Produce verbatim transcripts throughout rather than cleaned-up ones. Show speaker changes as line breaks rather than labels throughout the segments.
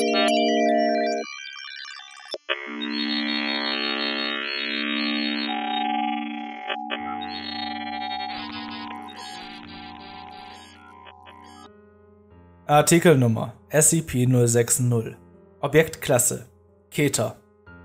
Artikelnummer S C P null sechs null. Objektklasse Keter.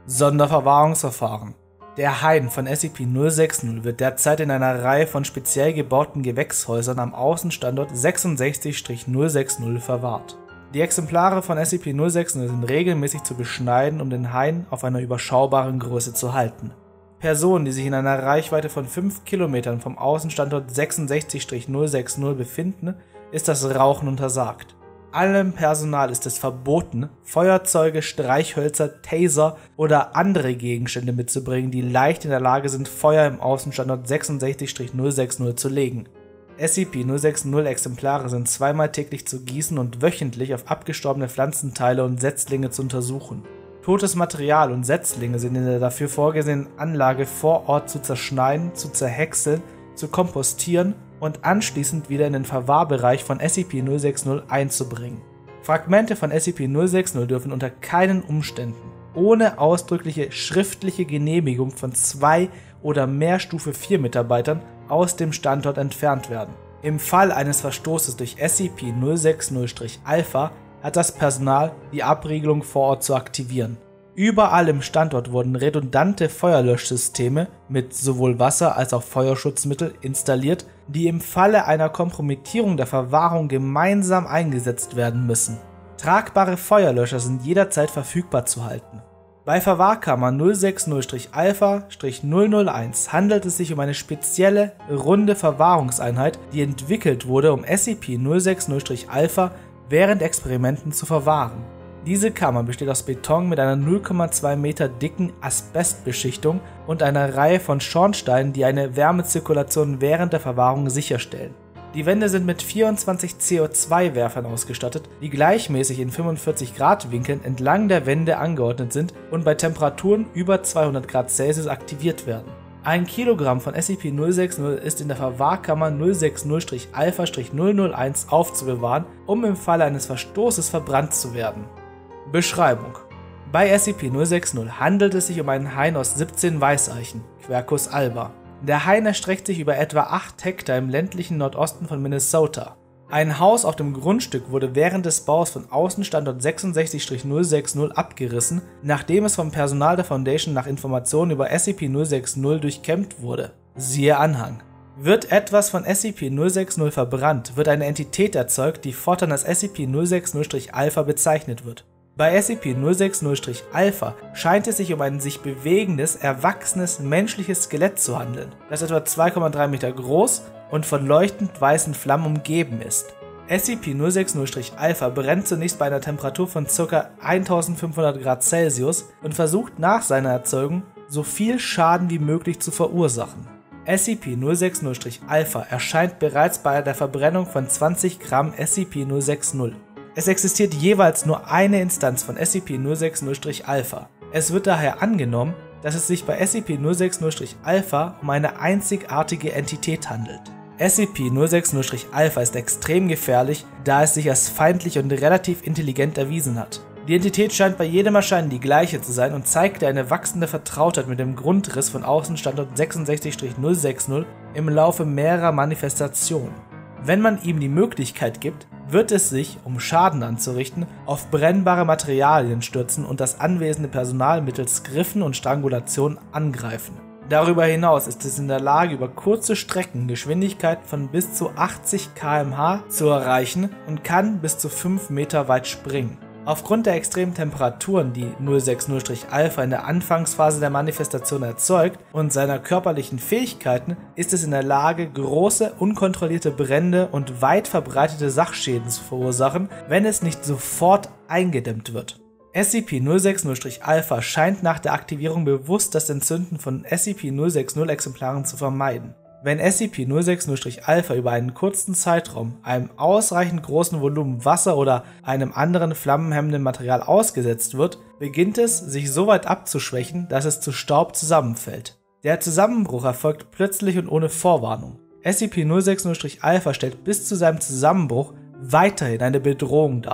Sonderverwahrungsverfahren. Der Hain von S C P null sechs null wird derzeit in einer Reihe von speziell gebauten Gewächshäusern am Außenstandort sechsundsechzig null sechs null verwahrt. Die Exemplare von S C P null sechs null sind regelmäßig zu beschneiden, um den Hain auf einer überschaubaren Größe zu halten. Personen, die sich in einer Reichweite von fünf Kilometern vom Außenstandort sechsundsechzig null sechs null befinden, ist das Rauchen untersagt. Allem Personal ist es verboten, Feuerzeuge, Streichhölzer, Taser oder andere Gegenstände mitzubringen, die leicht in der Lage sind, Feuer im Außenstandort sechsundsechzig null sechs null zu legen. S C P null sechs null Exemplare sind zweimal täglich zu gießen und wöchentlich auf abgestorbene Pflanzenteile und Setzlinge zu untersuchen. Totes Material und Setzlinge sind in der dafür vorgesehenen Anlage vor Ort zu zerschneiden, zu zerhäckseln, zu kompostieren und anschließend wieder in den Verwahrbereich von S C P null sechs null einzubringen. Fragmente von S C P null sechs null dürfen unter keinen Umständen ohne ausdrückliche schriftliche Genehmigung von zwei oder mehr Stufe vier Mitarbeitern aus dem Standort entfernt werden. Im Fall eines Verstoßes durch S C P null sechs null Alpha hat das Personal die Abriegelung vor Ort zu aktivieren. Überall im Standort wurden redundante Feuerlöschsysteme mit sowohl Wasser- als auch Feuerschutzmittel installiert, die im Falle einer Kompromittierung der Verwahrung gemeinsam eingesetzt werden müssen. Tragbare Feuerlöscher sind jederzeit verfügbar zu halten. Bei Verwahrkammer null sechs null Alpha null null eins handelt es sich um eine spezielle, runde Verwahrungseinheit, die entwickelt wurde, um S C P null sechs null Alpha während Experimenten zu verwahren. Diese Kammer besteht aus Beton mit einer null Komma zwei Meter dicken Asbestbeschichtung und einer Reihe von Schornsteinen, die eine Wärmezirkulation während der Verwahrung sicherstellen. Die Wände sind mit vierundzwanzig C O zwei Werfern ausgestattet, die gleichmäßig in fünfundvierzig Grad Winkeln entlang der Wände angeordnet sind und bei Temperaturen über zweihundert Grad Celsius aktiviert werden. Ein Kilogramm von S C P null sechs null ist in der Verwahrkammer null sechs null Alpha null null eins aufzubewahren, um im Falle eines Verstoßes verbrannt zu werden. Beschreibung: Bei S C P null sechs null handelt es sich um einen Hain aus siebzehn Weißeichen, Quercus alba. Der Hain erstreckt sich über etwa acht Hektar im ländlichen Nordosten von Minnesota. Ein Haus auf dem Grundstück wurde während des Baus von Außenstandort sechsundsechzig null sechs null abgerissen, nachdem es vom Personal der Foundation nach Informationen über S C P null sechs null durchkämmt wurde. Siehe Anhang. Wird etwas von S C P null sechs null verbrannt, wird eine Entität erzeugt, die fortan als S C P null sechs null Alpha bezeichnet wird. Bei S C P null sechs null Alpha scheint es sich um ein sich bewegendes, erwachsenes, menschliches Skelett zu handeln, das etwa zwei Komma drei Meter groß und von leuchtend weißen Flammen umgeben ist. S C P null sechs null Alpha brennt zunächst bei einer Temperatur von ca. eintausendfünfhundert Grad Celsius und versucht nach seiner Erzeugung so viel Schaden wie möglich zu verursachen. S C P null sechs null Alpha erscheint bereits bei der Verbrennung von zwanzig Gramm S C P null sechs null. Es existiert jeweils nur eine Instanz von S C P null sechs null Alpha. Es wird daher angenommen, dass es sich bei S C P null sechs null Alpha um eine einzigartige Entität handelt. S C P null sechs null Alpha ist extrem gefährlich, da es sich als feindlich und relativ intelligent erwiesen hat. Die Entität scheint bei jedem Erscheinen die gleiche zu sein und zeigte eine wachsende Vertrautheit mit dem Grundriss von Außenstandort sechsundsechzig null sechs null im Laufe mehrerer Manifestationen. Wenn man ihm die Möglichkeit gibt, wird es sich, um Schaden anzurichten, auf brennbare Materialien stürzen und das anwesende Personal mittels Griffen und Strangulation angreifen. Darüber hinaus ist es in der Lage, über kurze Strecken Geschwindigkeiten von bis zu achtzig Kilometer pro Stunde zu erreichen und kann bis zu fünf Meter weit springen. Aufgrund der extremen Temperaturen, die null sechs null Alpha in der Anfangsphase der Manifestation erzeugt, und seiner körperlichen Fähigkeiten ist es in der Lage, große, unkontrollierte Brände und weit verbreitete Sachschäden zu verursachen, wenn es nicht sofort eingedämmt wird. S C P null sechs null Alpha scheint nach der Aktivierung bewusst das Entzünden von S C P null sechs null Exemplaren zu vermeiden. Wenn S C P null sechs null Alpha über einen kurzen Zeitraum einem ausreichend großen Volumen Wasser oder einem anderen flammenhemmenden Material ausgesetzt wird, beginnt es, sich so weit abzuschwächen, dass es zu Staub zusammenfällt. Der Zusammenbruch erfolgt plötzlich und ohne Vorwarnung. S C P null sechs null Alpha stellt bis zu seinem Zusammenbruch weiterhin eine Bedrohung dar.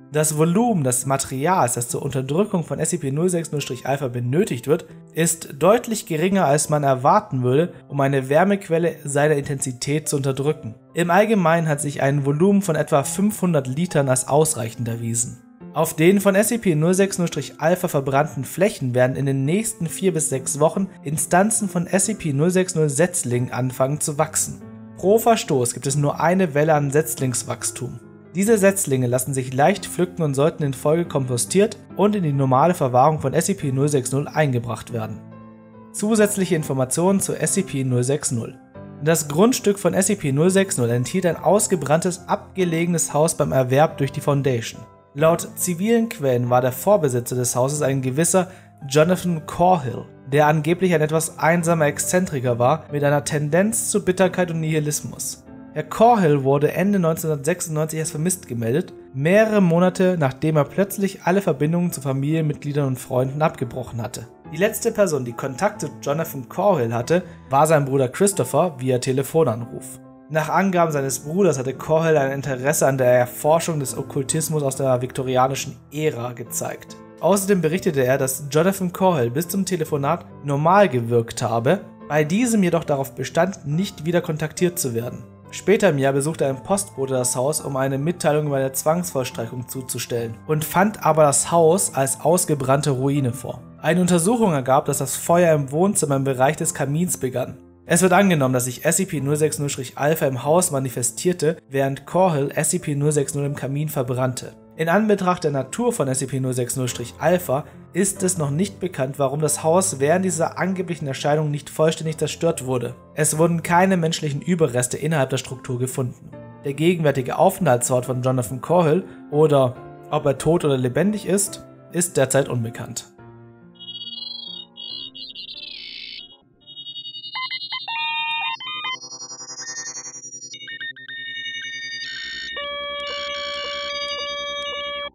Das Volumen des Materials, das zur Unterdrückung von S C P null sechs null Alpha benötigt wird, ist deutlich geringer, als man erwarten würde, um eine Wärmequelle seiner Intensität zu unterdrücken. Im Allgemeinen hat sich ein Volumen von etwa fünfhundert Litern als ausreichend erwiesen. Auf den von S C P null sechs null Alpha verbrannten Flächen werden in den nächsten vier bis sechs Wochen Instanzen von S C P null sechs null Setzlingen anfangen zu wachsen. Pro Verstoß gibt es nur eine Welle an Setzlingswachstum. Diese Setzlinge lassen sich leicht pflücken und sollten in Folge kompostiert und in die normale Verwahrung von S C P null sechs null eingebracht werden. Zusätzliche Informationen zu S C P null sechs null. Das Grundstück von S C P null sechs null enthielt ein ausgebranntes, abgelegenes Haus beim Erwerb durch die Foundation. Laut zivilen Quellen war der Vorbesitzer des Hauses ein gewisser Jonathan Corhill, der angeblich ein etwas einsamer Exzentriker war mit einer Tendenz zu Bitterkeit und Nihilismus. Herr Corhill wurde Ende neunzehnhundertsechsundneunzig als vermisst gemeldet, mehrere Monate nachdem er plötzlich alle Verbindungen zu Familienmitgliedern und Freunden abgebrochen hatte. Die letzte Person, die Kontakt zu Jonathan Corhill hatte, war sein Bruder Christopher via Telefonanruf. Nach Angaben seines Bruders hatte Corhill ein Interesse an der Erforschung des Okkultismus aus der viktorianischen Ära gezeigt. Außerdem berichtete er, dass Jonathan Corhill bis zum Telefonat normal gewirkt habe, bei diesem jedoch darauf bestand, nicht wieder kontaktiert zu werden. Später im Jahr besuchte ein Postbote das Haus, um eine Mitteilung über eine Zwangsvollstreckung zuzustellen, und fand aber das Haus als ausgebrannte Ruine vor. Eine Untersuchung ergab, dass das Feuer im Wohnzimmer im Bereich des Kamins begann. Es wird angenommen, dass sich S C P null sechs null Alpha im Haus manifestierte, während Corhill S C P null sechs null im Kamin verbrannte. In Anbetracht der Natur von S C P null sechs null Alpha ist es noch nicht bekannt, warum das Haus während dieser angeblichen Erscheinung nicht vollständig zerstört wurde. Es wurden keine menschlichen Überreste innerhalb der Struktur gefunden. Der gegenwärtige Aufenthaltsort von Jonathan Corhill oder ob er tot oder lebendig ist, ist derzeit unbekannt.